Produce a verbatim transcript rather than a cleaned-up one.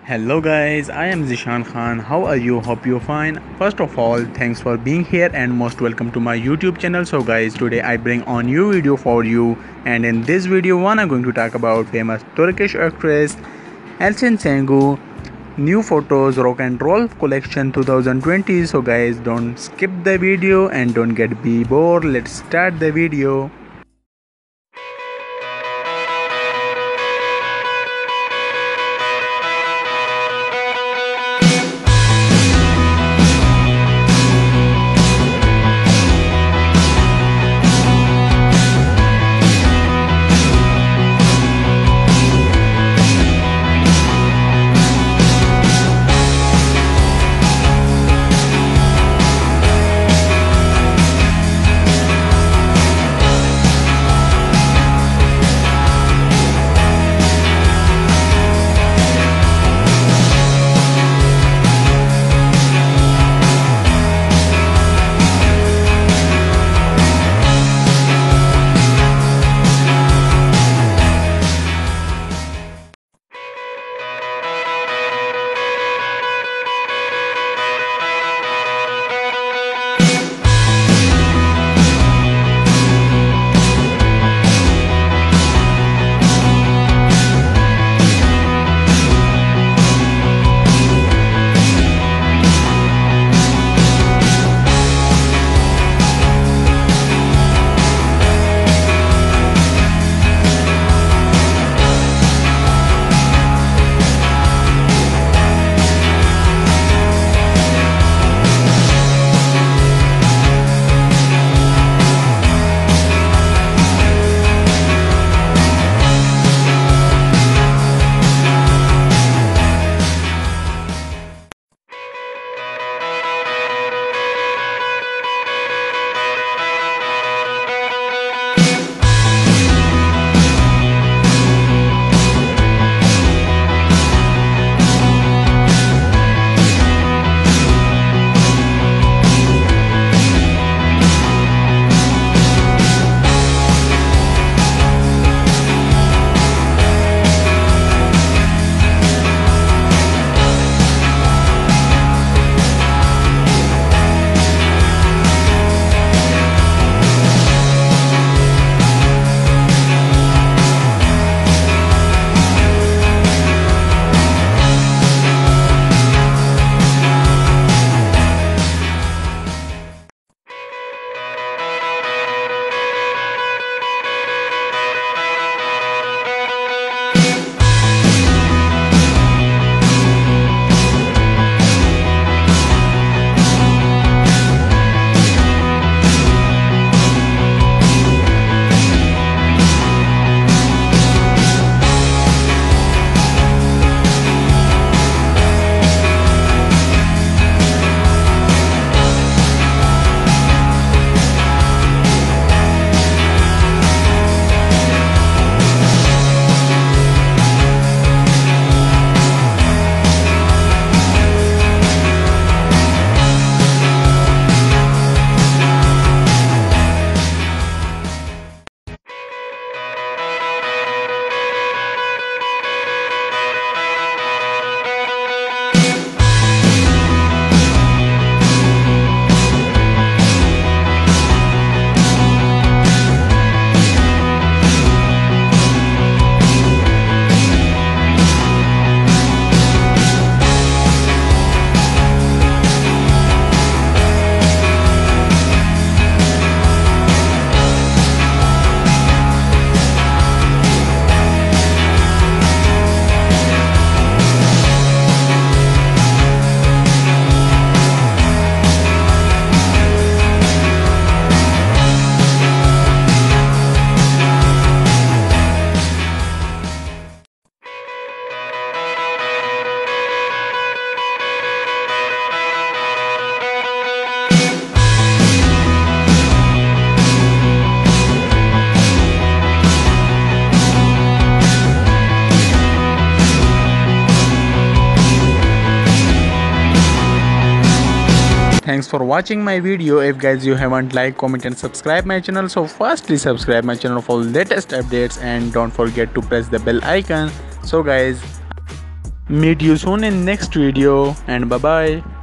Hello guys, I am Zishan Khan. How are you? Hope you're fine. First of all, thanks for being here and most welcome to my YouTube channel. So guys, today I bring a new video for you, and in this video one I'm going to talk about famous Turkish actress Elçin Sengu new photos rock and roll collection twenty twenty. So guys, don't skip the video and don't get be bored. Let's start the video. Thanks for watching my video. If guys you haven't liked, comment and subscribe my channel, so firstly subscribe my channel for latest updates and don't forget to press the bell icon. So guys, Meet you soon in next video and bye bye.